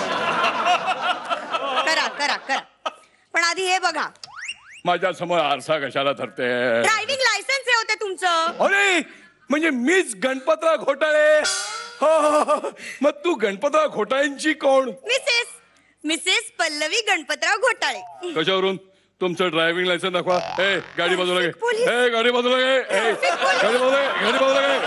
करा करा करा, पण आधी हे बघा. माझ्या समोर आरसा कशाला धरते? ड्रायव्हिंग लायसन्स आहे होते तुमचं. अरे म्हणजे मीच गणपतराव घोटाळे. हो, हो, हो. मग तू गणपतराव घोटाळेंची कोण? मिसेस मिसेस पल्लवी गणपतराव घोटाळे. कशावरून? तुमचं ड्रायव्हिंग लायसन्स दाखवा. ए गाडी बाजूला घे. पोलीस. ए गाडी बाजूला घे. ए गाडी बाजूला घे. गाडी बाजूला घे.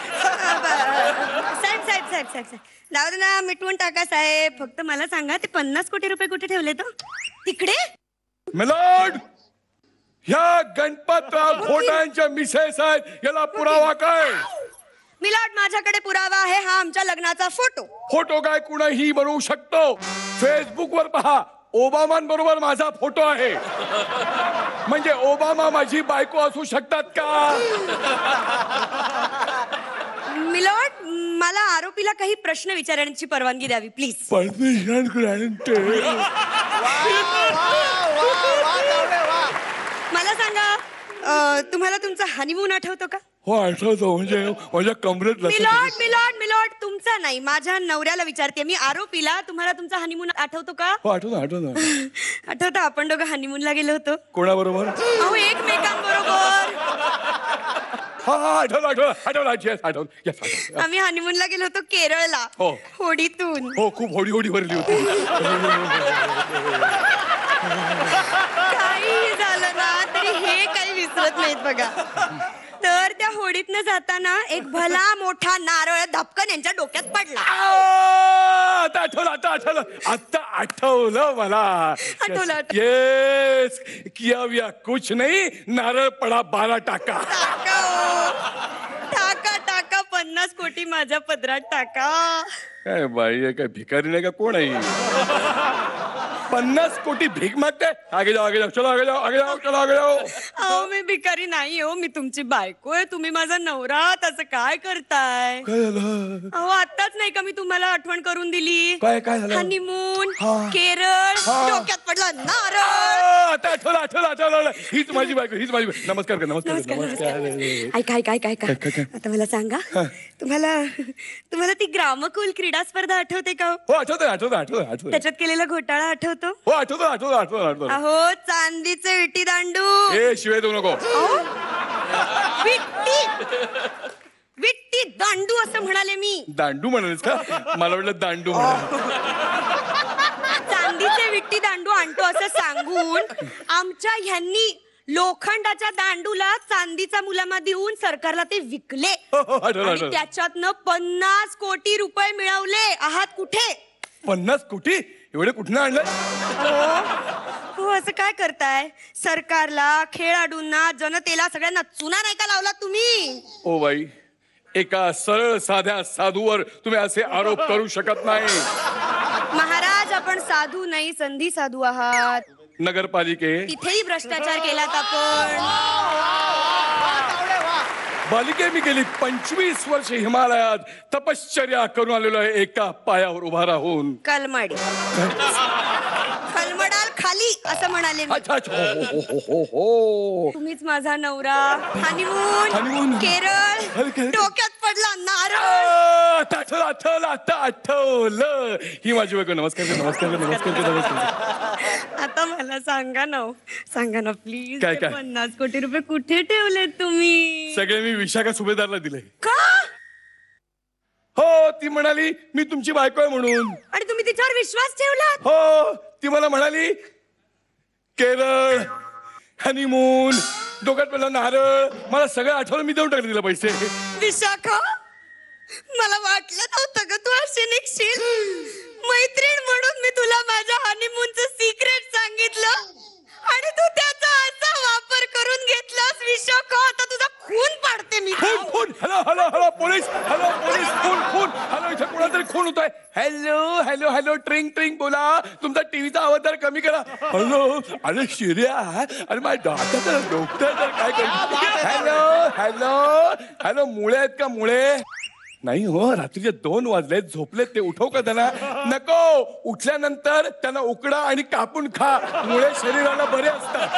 साहेब साहेब साहेब साहेब साहेब जाऊ दे ना, मिटवून टाका साहेब. फक्त मला सांगा ते पन्नास कोटी रुपये कुठे ठेवले तो? तिकडे. मिलॉर्ड, ह्या गणपतराव घोटाळ्यांच्या मिसेस आहेत. याला पुरावा काय? मिलॉर्ड, माझ्याकडे पुरावा आहे. हा आमच्या लग्नाचा फोटो. फोटो काय कुणाही बनवू शकतो. फेसबुक वर पहा, ओबामांबरोबर माझा फोटो आहे. म्हणजे ओबामा माझी बायको असू शकतात का? मिलॉर्ड, मला आरोपीला काही प्रश्न विचारण्याची परवानगी द्यावी प्लीज. Permission granted. मला सांगा, अ, तुम्हाला तुमचा हनीमून आठवतो का? हो आठवतो. म्हणजे माझ्या कमरेत मिलॉर्ड मिलॉर्ड मिलॉर्ड तुमचा नाही, माझ्या नवऱ्याला विचारते मी. आरोपीला तुम्हाला तुमचा हनीमून आठवतो का? हो आठवतो आठवतो. आठवतं आपण दोघं हनीमूनला गेलो होतो. कोणाबरोबर? अहो एकमेकांबरोबर. हा हा आठवलं आठवलं आठवलं yes, आठवलं yes, आठवलं. आम्ही हनीमूनला गेलो होतो केरळला. हो. होडीतून. हो खूप होडी होडी भरली होती. काही झालं ना तरी हे काही विसरत नाहीत बघा. तर त्या होडीतनं जाताना एक भला मोठा नारळ धपकन यांच्या डोक्यात पडला. आता आठवलं आता आठवलं आता आठवलं मला. आठवलं, आठवलं. येस किया विया कुछ नाही, नारळ पडा बारा टाका. टाका ओ. टाका टाका पन्नास कोटी माझ्या पदरात टाका. काय बाई आहे, काय भिकारी नाही का? कोण आहे? पन्नास कोटी भीक मागते. आगे जाओ आगे जाओ चलो आगे जाओ आगे जाओ चलो आगे जाओ. अहो मी भिकारी नाही हो, मी तुमची बायको आहे. तुम्ही माझा नवरा, त्याचं काय करताय? काय झालं? अहो आताच नाही का मी तुम्हाला आठवण करून दिली. काय काय झालं? हनीमून, हा. केरळ, हा. डोक्यात पडला नारळ. आ, आता आठवलं आठवलं आठवलं. हीच माझी बायको हीच माझी बायको. नमस्कार कर नमस्कार कर, नमस्कार नमस्कार. नमस्कार. ऐका ऐका ऐका ऐका काय, काय, काय? आता मला सांगा, तुम्हाला तुम्हाला ती ग्रामकुल क्रीडा स्पर्धा आठवते का हो? हो आठवतंय आठवतंय आठवतंय आठवतंय. त्याच्यात केलेला घोटाळा आठवतो? हो आठवतो आठवतो आठवतो आठवतो. अहो चांदीचे विटी दांडू. ए शिवाय देऊ नको. अहो, विट्टी विट्टी दांडू असं म्हणाले मी. दांडू म्हणालीस का? मला वाटलं दांडू म्हणाल. चांदीचे विट्टी दांडू आणतो असं सांगून आमच्या ह्यांनी लोखंडाच्या दांडूला चांदीचा मुलामा देऊन सरकारला ते विकले. हो, हो, आठवलं, आणि आठवलं. त्याच्यातनं पन्नास कोटी रुपये मिळवले. आहात कुठे? पन्नास कोटी एवढे कुठनं आणलं? हो असं काय करताय? सरकारला, खेळाडूंना, जनतेला सगळ्यांना चुना नाही का लावला तुम्ही? ओ बाई, एका सरळ साध्या साधूवर तुम्ही असे आरोप करू शकत नाही. महाराज आपण साधू नाही संधी साधू आहात. नगरपालिके तिथेही भ्रष्टाचार केलात आपण. बालिके मी गेली पंचवीस वर्ष हिमालयात तपश्चर्या करून आलेलो आहे एका पायावर उभा राहून. कलमाडी कलमडाल खाली असं म्हणाले मी. अच्छा अच्छा हो हो हो हो हो. तुम्हीच माझा नवरा. Honeymoon, honeymoon. केरळ, अरे, केरळ. डोक्यात पडला नारळ. आ, आठवलं आठवलं आता आठवलं. ही माझी बायको. नमस्कार कर, नमस्कार कर, नमस्कार कर, नमस्कार. आता मला सांगा ना हो. सांगा ना प्लीज. काय, काय? पन्नास कोटी रुपये कुठे ठेवले तुम्ही? सगळे मी विशाखा सुभेदारला दिले. का? हो, ती म्हणाली मी तुमची बायको आहे म्हणून. आणि तुम्ही तिच्यावर विश्वास ठेवला? हो, ती मला म्हणाली केरळ हनीमून दोघात पहिला नारळ मला सगळं आठवलं. मी देऊन टाकले तिला पैसे. विशाखा, मला वाटलं नव्हतं ग तू अशी निघशील. मैत्रीण म्हणून मी तुला माझ्या हनीमूनचं सिक्रेट सांगितलं आणि तू त्याचा असा वापर करून घेतलास. विशाखा, आता तुझा खून पाडते मी. खून खून hello hello hello police. Hello police. खून खून हॅलो. इथे कोणातरी खून होतोय. हॅलो हॅलो हॅलो ट्रिंग ट्रिंग बोला. तुमचा टीव्हीचा आवाज जरा कमी करा. हॅलो. अरे शिर्या, अरे माझ्या दाताचा डॉक्टर तर काय करतो. Hello hello hello. मुळे आहेत का मुळे? नाही हो, रात्रीचे दोन वाजले, झोपलेत ते. उठव का त्यांना? नको. उठल्यानंतर त्यांना उकडा आणि कापून खा. मुळे शरीराला बरे असतात.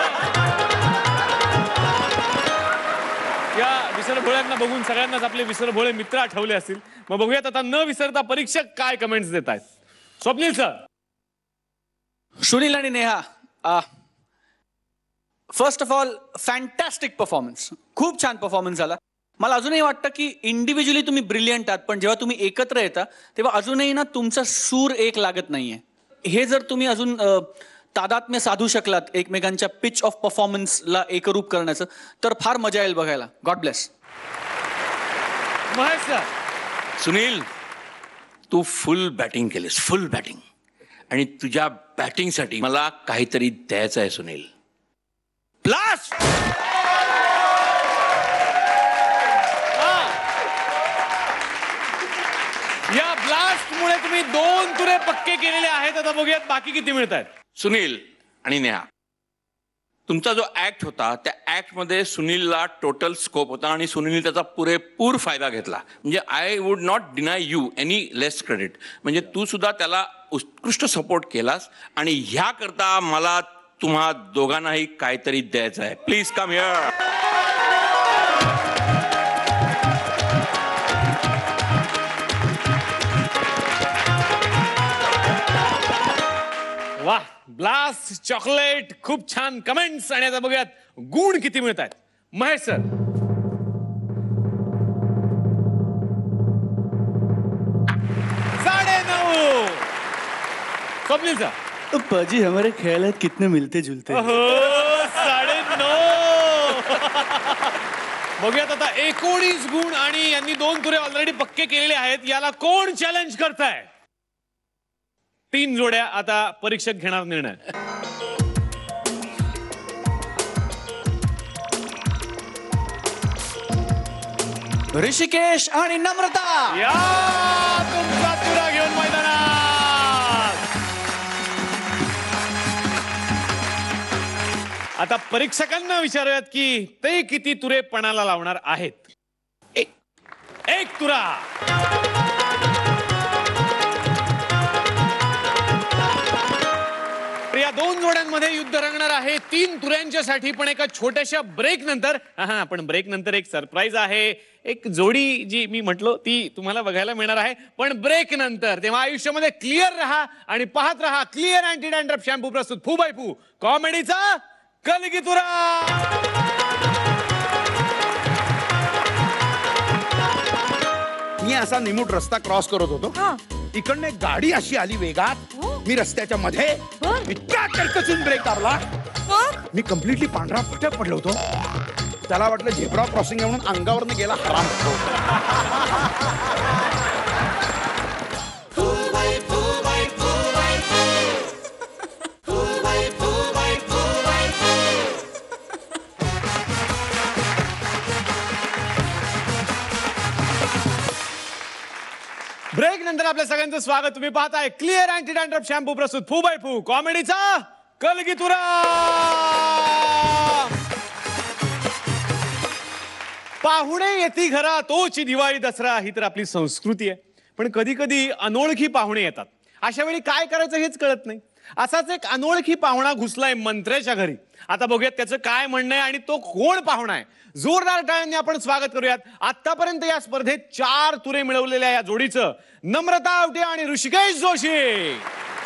या विसरभोळ्यांना बघून सगळ्यांनाच आपले विसरभोळे मित्र आठवले असतील. मग बघूयात आता न विसरता परीक्षक काय कमेंट्स देत आहेत. स्वप्नील सर. सुनील आणि Neha, first of all fantastic performance. खूप छान परफॉर्मन्स झाला. मला अजूनही वाटतं की इंडिव्हिज्युअली तुम्ही ब्रिलियंट आहात, पण जेव्हा तुम्ही एकत्र येता तेव्हा अजूनही ना तुमचा सूर एक लागत नाहीये. हे जर तुम्ही अजून तादात्म्य साधू शकलात एकमेकांच्या पिच ऑफ परफॉर्मन्सला एकरूप करण्याचं, तर फार मजा येईल बघायला. God bless. Mahesh sir. Sunil, तू फुल बॅटिंग केलीस, फुल बॅटिंग. आणि तुझ्या बॅटिंगसाठी मला काहीतरी द्यायचं आहे सुनील. प्लस या ब्लास्टमुळे तुम्ही दोन तुरे पक्के केलेले आहेत. आता बघूयात बाकी किती मिळत आहेत. सुनील आणि नेहा, तुमचा जो ऍक्ट होता त्या ऍक्ट मध्ये सुनीलला टोटल स्कोप होता आणि सुनीलने त्याचा पुरेपूर फायदा घेतला. म्हणजे I would not deny you any less credit. म्हणजे तू सुद्धा त्याला उत्कृष्ट सपोर्ट केलास आणि ह्या करता मला तुम्हा दोघांनाही काहीतरी द्यायचं आहे. Please come here. वा, ब्लास्ट, चॉकलेट, खूप छान कमेंट्स. आणि आता बघूयात गुण किती मिळत आहेत. महेश सर. साडे नऊ. स्वप्नील सर. तो पाजी हमारे ख्यालात कितने मिलते जुलते. साडे नऊ. बघूयात आता एकोणीस गुण आणि यांनी दोन तुरे ऑलरेडी पक्के केलेले आहेत. याला कोण चॅलेंज करताय? तीन जोड्या आता परीक्षक घेणार निर्णय. ऋषिकेश आणि नम्रता. या तुमचा तुरा घेऊन मैदानात. आता परीक्षकांना विचारूयात की ते किती तुरे पणाला लावणार आहेत. एक एक तुरा. या दोन जोड्यांमध्ये युद्ध रंगणार आहे तीन तुऱ्यांच्यासाठी. पण एका छोट्याशा ब्रेक नंतर, हा पण ब्रेक नंतर एक सरप्राईज आहे. एक जोडी जी मी म्हटलो ती तुम्हाला बघायला मिळणार आहे, पण ब्रेक नंतर. तेव्हा आयुष्यामध्ये क्लिअर रहा आणि पाहत रहा क्लिअर अँटी डॅन्ड्रफ शॅम्पू प्रस्तुत फू बाय फू कॉमेडीचा कलगीतुरा. मी असा निमूट रस्ता क्रॉस करत होतो. इकडनं एक गाडी अशी आली वेगात. मी रस्त्याच्या मध्ये इतका कर्कशून ब्रेक दाबला, मी कम्प्लिटली पांढरा फटक पडलो होतो. त्याला वाटलं झेब्रा क्रॉसिंग म्हणून अंगावरनं गेला हराम. ब्रेक नंतर आपल्या सगळ्यांचं स्वागत. तुम्ही पाहताय क्लिअर अँटी डॅन्ड्रफ शॅम्पू प्रस्तुत फू बाय फू कॉमेडीचा कलगीतुरा. पाहुणे येती घरा तोची दिवाळी दसरा, ही तर आपली संस्कृती आहे. पण कधी कधी अनोळखी पाहुणे येतात. अशा वेळी काय करायचं हेच कळत नाही. असाच एक अनोळखी पाहुणा घुसलाय मंत्र्याच्या घरी. आता बघूयात त्याचं काय म्हणणं आहे आणि तो कोण पाहुणा आहे. जोरदार टाळ्यांनी आपण स्वागत करूयात. आतापर्यंत या स्पर्धेत चार तुरे मिळवलेल्या या जोडीचं नम्रता आवटे आणि ऋषिकेश जोशी.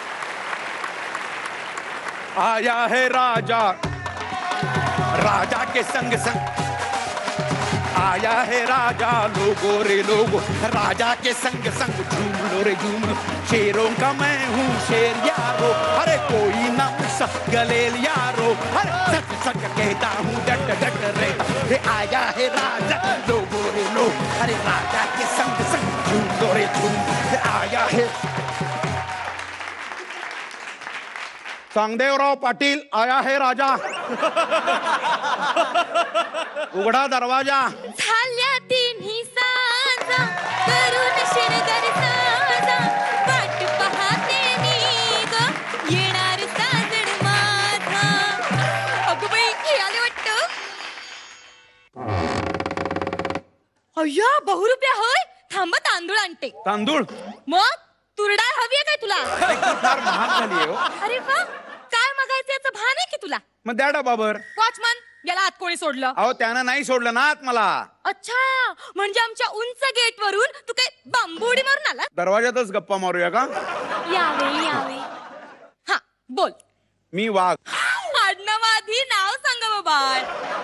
आया है राजा, राजा के संग संग आया है राजा, लोगो रे लोगो, राजा के संग संग झूम लो रे झूम लो, शेरों का मैं हूँ शेर यारो, अरे कोई ना मुझसे गले यारो, अरे सच सच कहता हूँ डट डट रे, रे आया है राजा, लोगो रे लो, अरे राजा के संग संग झूम लो रे झूम, रे आया है. चांगदेवराव पाटील आया है राजा. उघडा दरवाजा. झाल्या तिन्ही साजा करून शिरगर साजा वाट पाहते मी ग येणार साजण माझा. अगं बाई हे आले वाटतं. अय्या बहुरुप्या होय. थांब तांदूळ आणते. तांदूळ मग तुरडाळ हवी आहे काय तुला? फार महाग झाली हो. अरे वा काय मागायचं याचं भान आहे की तुला? मग द्या डबाबर. वॉचमन याला आत कोणी सोडलं? अहो त्यानं नाही सोडलं ना आत मला. अच्छा म्हणजे आमच्या उंच गेट वरून तू काय बांबू उडी मारून आला? दरवाजातच गप्पा मारूया का? यावे यावे. हा बोल. मी वाघ. आडनाव आधी नाव सांगा बाबा.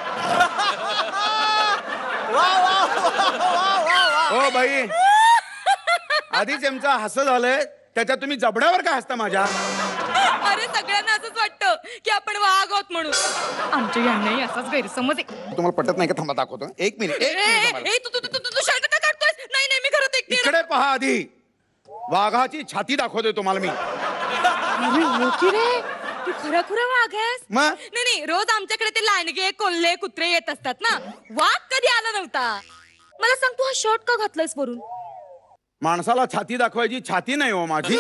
हो बाई आधीच आमचं हसं झालंय त्याच्यात तुम्ही जबड्यावर का हसता माझ्या? अरे सगळ्यांना असंच वाटतं की आपण वाघ आहोत म्हणून. आमच्या यांनाही असाच गैरसमज आहे. तुम्हाला पटत नाही का? थांबा दाखवतो. एक मिनिट एक मिनिट मला. ए, तू तू तू तू शर्ट का काढतोयस? नाही नाही मी खरंच एकटी आहे. इकडे पहा आधी. वाघाची छाती दाखवतोय तुम्हाला मी. अरे हो की रे तू खरा खुरा वाघ आहेस. मग? नाही नाही रोज आमच्याकडे ते लांडगे कोल्हे कुत्रे येत असतात ना. वाघ कधी आला नव्हता. मला सांग तू हा शर्ट का घातलायस वरून? माणसाला छाती दाखवायची छाती नाही हो माझी.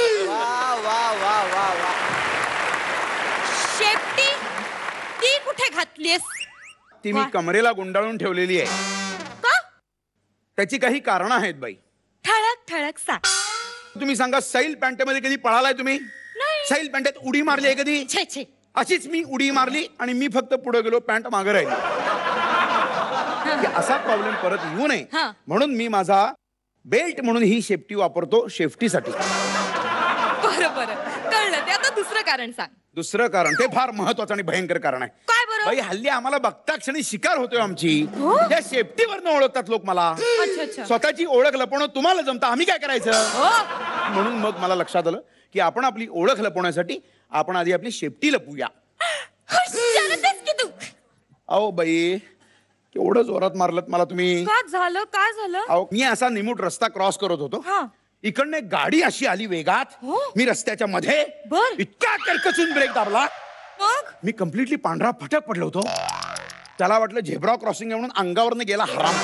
शेपटी ती कुठे घातलीस? ती मी वा. कमरेला गुंडाळून ठेवलेली आहे. का? त्याची काही कारण आहेत बाई. ठळक ठळक सांग. तुम्ही सांगा सैल पॅन्टमध्ये कधी पळालाय तुम्ही? नाही. सैल पॅन्टात उडी मारली आहे कधी? छे छे. अशीच मी उडी मारली आणि मी फक्त पुढे गेलो पॅन्ट मागे राहिली. की असा प्रॉब्लेम परत येऊ नये हा. म्हणून मी माझा बेल्ट म्हणून ही शेफ्टी वापरतो सेफ्टीसाठी. बरं बरं कळलं. ते आता दुसरं कारण सांग. दुसरं कारण ते फार महत्वाचं आणि भयंकर कारण आहे. काय बरं? बाई हल्ली आम्हाला बघता क्षणी शिकार होतोय आमची. हो? त्या सेफ्टीवरनं ओळखतात लोक मला. अच्छा अच्छा. स्वतःची ओळख लपवणं तुम्हाला जमतं, आम्ही काय करायचं? हो म्हणून मग मला लक्षात आलं की आपण आपली ओळख लपवण्यासाठी आपण आधी आपली शेफ्टी लपवूया. हुशारच आहेस की तू. अहो बाई केवढं जोरात मारलत मला तुम्ही. काय झालं काय झालं? अहो मी असा निमूट रस्ता क्रॉस करत होतो. हा. इकडनं एक गाडी अशी आली वेगात. हो? मी रस्त्याच्या मध्ये बर. इतका कर्कचून ब्रेक दाबला. मग मी कम्प्लिटली पांढरा फटक पडलो होतो. त्याला वाटलं झेब्रा क्रॉसिंग आहे म्हणून अंगावरनं गेला हराम.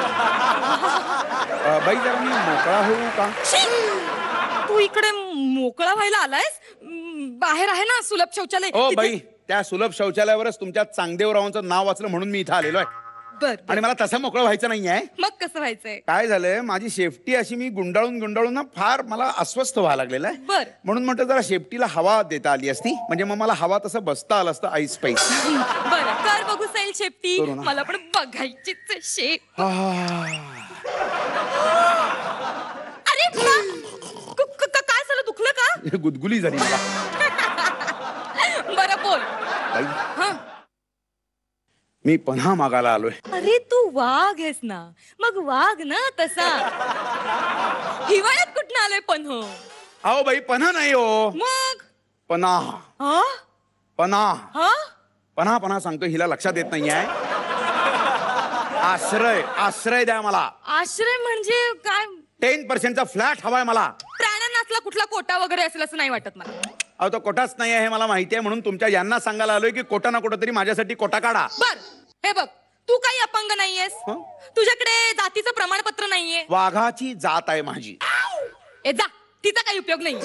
अ, बाई जरा मी मोकळा होऊ का? शी! तू इकडे मोकळा व्हायला आलायस? म, बाहेर आहे ना सुलभ शौचालय. ओ तिथे- बाई त्या सुलभ शौचालयावरच तुमच्या चांगदेवरावांचं नाव वाचलं म्हणून मी इथं आलेलो आहे. बर बर. आणि मला तसं मोकळं व्हायचं नाहीये. मग कसं व्हायचंय? काय झालंय माझी शेफ्टी अशी मी गुंडाळून गुंडाळून ना फार मला अस्वस्थ व्हायला लागलेलं आहे. बर. म्हणून म्हणतो जरा शेफ्टीला हवा देता आली असती म्हणजे मग मला हवा तसं बसता आलं असतं आईस पैस. बर कर बघू सैल शेपटी. करू ना. मला पण बघायचीच आहे शेप. अरे बा! क- क- क- काय झालं दुखलं का? गुदगुली झाली मला. बरं बोल. बाई हा. मी पन्हा मागायला आलोय. अरे तू वाघ आहेस ना मग वाघ ना तसा. हिवाळ्यात कुठं आलोय पण हो. अहो बाई पन्हा नाही हो मग पनाह. हा पनाह हा पन्हा पन्हा सांगतो हिला लक्षात येत नाहीये. आश्रय आश्रय द्या मला. आश्रय म्हणजे काय? टेन पर्सेंटचा फ्लॅट हवाय मला. प्राण्यांना असला कुठला कोटा वगैरे असेल असं नाही वाटत मला. अहो तो कोटाच नाही आहे हे मला माहिती आहे म्हणून तुमच्या यांना सांगायला आलोय की कोटा ना कोटा तरी माझ्यासाठी कोटा काढा. बर हे बघ तू काही अपंग नाहीयेस. हं? तुझ्याकडे जातीचं प्रमाणपत्र नाहीये. वाघाची जात आहे माझी. ए जा तिचा काही उपयोग नाही.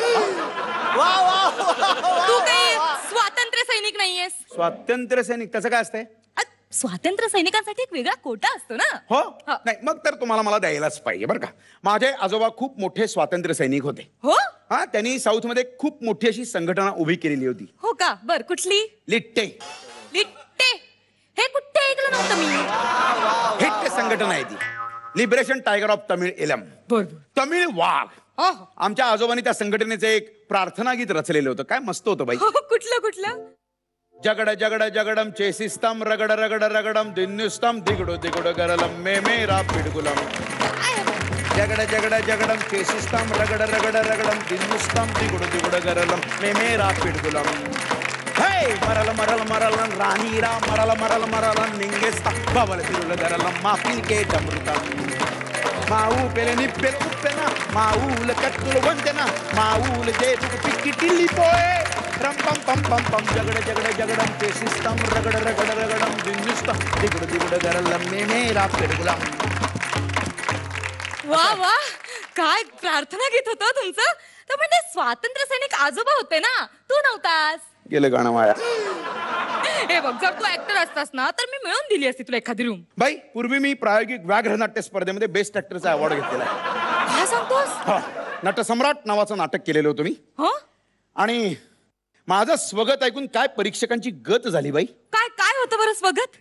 तू काही स्वातंत्र्य सैनिक नाहीयेस. स्वातंत्र्य सैनिक त्याचं काय असतंय? अ, स्वातंत्र्य सैनिकांसाठी एक वेगळा कोटा असतो ना. हो हा. नाही मग तर तुम्हाला मला द्यायलाच पाहिजे बरं का. माझे आजोबा खूप मोठे स्वातंत्र्य सैनिक होते. हो हा त्यांनी साऊथ मध्ये खूप मोठी अशी संघटना उभी केलेली होती. हो का? बर कुठली? लिट्टे. लिट्टे हे कुठे ऐकलं नव्हतं मी. हिट संघटना आहे ती लिबरेशन टायगर ऑफ तमिळ एलम. तमिळ वाघ. ओहो. आमच्या आजोबांनी त्या संघटनेचं एक प्रार्थना गीत रचलेलं होतं. काय मस्त होतं बाई. हो, कुठलं कुठलं. जगड जगड जगडम चेसिस्तम रगड रगड रगडम दिन्नुस्तम दिगडो दिगडो गरलम मे मेरा पिडगुलम. जगड जगड जगडम चेसिस्तम रगड रगड रगडम दिन्नुस्तम दिगडो दिगडो गरलम मे मेरा पिडगुलम. हे मरल मरल मरल रानीरा मरल मरल मरल निंगेस्ता बबल तिरुल गरलम माफिल के डमरुतम. माऊ पेले निप्पेल उप्पेना माऊल कत्तुल वंदना माऊल जे पिक्की टिल्ली पोए रम पम पम पम पम जगड जगड जगडम चेसिस्तम रगड रगड रगडम दिन्नुस्तम दिगडो दिगडो गरलम मे मेरा पिडगुलम. वा वा काय प्रार्थना गीत होतं तुमचं. तर पण ते स्वातंत्र्य सैनिक आजोबा होते ना, तू नव्हतास. गेलं गाणं वाया. हे बघ, जर तू ऍक्टर असतास ना तर मी मिळवून दिली असती तुला एखादी रूम. बाई पूर्वी मी प्रायोगिक व्याघ्र नाट्य स्पर्धेमध्ये बेस्ट ऍक्टरचा अवॉर्ड घेतलेला आहे. काय सांगतोस. हा, नटसम्राट नावाचं नाटक केलेलं होतं मी. हो आणि माझं स्वगत ऐकून काय परीक्षकांची गत झाली बाई. काय काय होतं बरं स्वगत.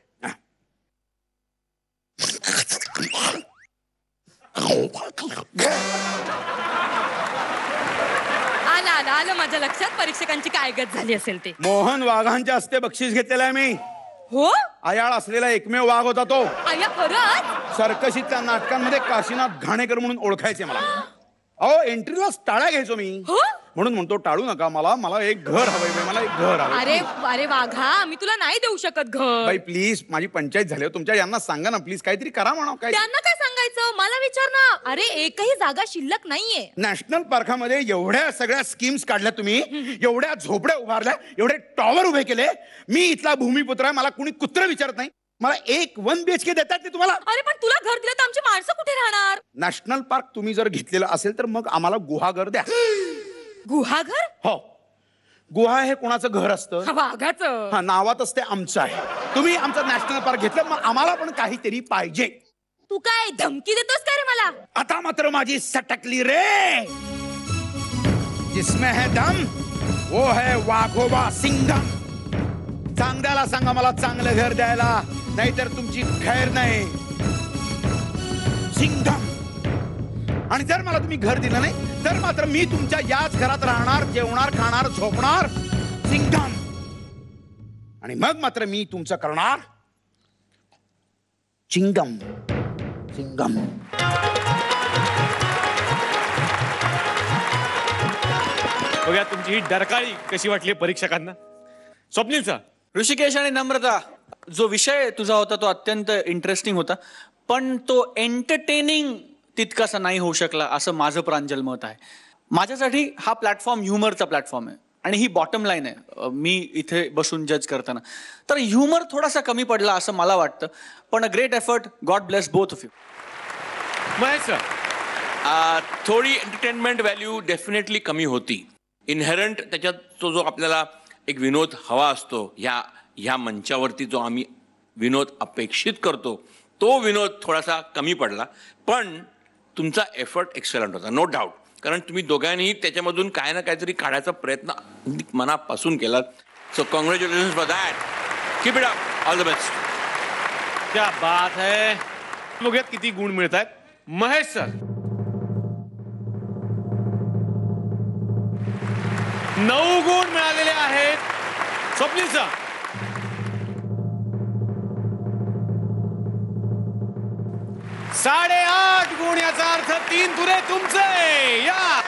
आलं आलं आलं माझ्या लक्षात परीक्षकांची काय गत झाली असेल ते. मोहन वाघांच्या हस्ते बक्षीस घेतलेलं आहे मी. हो आयाळ असलेला एकमेव वाघ होता तो. आया खरंच. सर्कशीतल्या नाटकांमध्ये काशीनाथ घाणेकर म्हणून ओळखायचे मला. अहो एंट्रीला टाळ्या घ्यायचो मी. हो म्हणून म्हणतो टाळू नका मला मला एक घर हवंय बाई, मला एक घर हवं. अरे अरे वाघा मी तुला नाही देऊ शकत घर. बाई प्लीज माझी पंचायत झाली हो. तुमच्या यांना सांगा ना प्लीज काहीतरी करा म्हणा. काय त्यांना काय सांगायचं मला विचार ना. अरे एकही जागा शिल्लक नाहीये. नॅशनल पार्कामध्ये एवढ्या सगळ्या स्कीम्स काढल्या तुम्ही, एवढ्या झोपड्या उभारल्या, एवढे टॉवर उभे केले. मी इथला भूमिपुत्र आहे, मला कुणी कुत्र विचारत नाही. मला एक वन बीएचके देतात ते तुम्हाला. अरे पण तुला घर दिलं तर आमची माणसं कुठे राहणार. नॅशनल पार्क तुम्ही जर घेतलेलं असेल तर मग आम्हाला गुहागर द्या. गुहागर. हो गुहा हे कोणाचं घर असतं. वाघाचं. हा नावातच ते आमचं आहे. तुम्ही आमचं नॅशनल पार्क घेतलं मग आम्हाला पण काहीतरी पाहिजे. तू काय धमकी देतोस काय रे मला. आता मात्र माझी सटकली रे. जिसमें है दम वो है वाघोबा सिंघम. चांगल्याला सांगा मला चांगलं घर द्यायला, नाहीतर तुमची खैर नाही. सिंघम. आणि जर मला तुम्ही घर दिलं नाही तर मात्र मी तुमच्या याच घरात राहणार, जेवणार, खाणार, झोपणार. सिंघम. आणि मग मात्र मी तुमचं करणार चिंगम. चिंगम. बघा तुमची ही डरकाळी कशी वाटली परीक्षकांना. स्वप्नीलचा. ऋषिकेश आणि नम्रता, जो विषय तुझा होता तो अत्यंत इंटरेस्टिंग होता, पण तो एंटरटेनिंग तितकासा नाही होऊ शकला असं माझं प्रांजल मत आहे. माझ्यासाठी हा प्लॅटफॉर्म ह्युमरचा प्लॅटफॉर्म आहे आणि ही बॉटम लाईन आहे मी इथे बसून जज करताना. तर ह्युमर थोडासा कमी पडला असं मला वाटतं, पण a great effort. God bless both of you. Mahesh sir. थोडी एंटरटेनमेंट व्हॅल्यू डेफिनेटली कमी होती. इनहेरंट त्याच्यात तो जो आपल्याला एक विनोद हवा असतो, ह्या ह्या मंचावरती जो आम्ही विनोद अपेक्षित करतो तो विनोद थोडासा कमी पडला. पण तुमचा एफर्ट एक्सलंट होता, नो डाऊट. कारण तुम्ही दोघांनीही त्याच्यामधून काय ना काहीतरी काढायचा प्रयत्न मनापासून केला. So congratulation for that. Keep it up. All the best. क्या बात है. बघूयात किती गुण मिळत आहेत. महेश सर. नऊ गुण मिळालेले आहेत. स्वप्नील सर. साडेआठ गुण, याचा अर्थ तीन तुरे तुमचे. या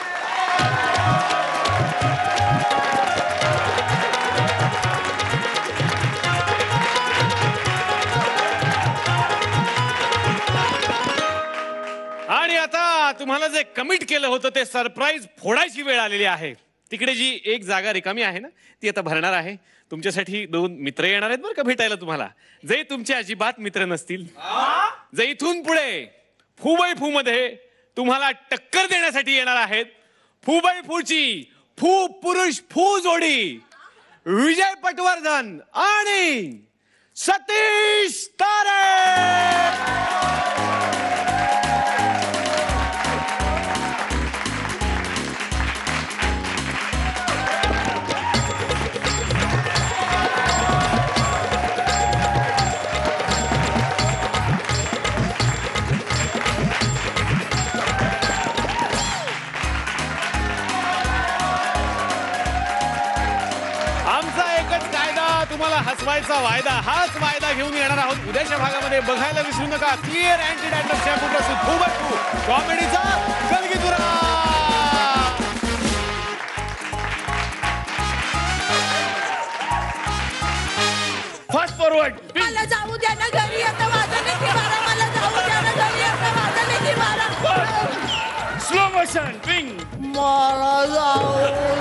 आणि आता तुम्हाला जे कमिट केलं होतं ते सरप्राईज फोडायची वेळ आलेली आहे. तिकडे जी एक जागा रिकामी आहे ना ती आता भरणार आहे. तुमच्यासाठी दोन मित्र येणार आहेत बरं का भेटायला तुम्हाला, जे तुमचे अजिबात मित्र नसतील. जे इथून पुढे फू बाय फू मध्ये तुम्हाला टक्कर देण्यासाठी येणार आहेत. फू बाय फूची फू पुरुष फू जोडी विजय पटवर्धन आणि सतीश तारे. वाचवायचा वायदा हाच वायदा घेऊन येणार आहोत उद्याच्या भागामध्ये. बघायला विसरू नका क्लिअर अँटी डॅन्ड्रफ शॅम्पू प्रस्तुत टू बाय टू कॉमेडीचा गलगीतुरा. Fast forward. मला जाऊ द्या ना घरी आता माझं नाही मारा. मला जाऊ द्या ना घरी आता माझं नाही मारा. स्लो मोशन पिंग. मला जाऊ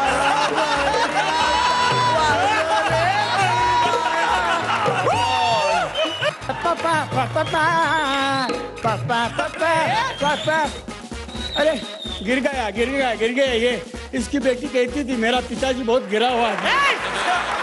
पापा पापा पापा पापा पापा. अरे गिर गया गिर गया गिर गया. ये इसकी बेटी कहती थी मेरा पिताजी बहुत गिरा हुआ है.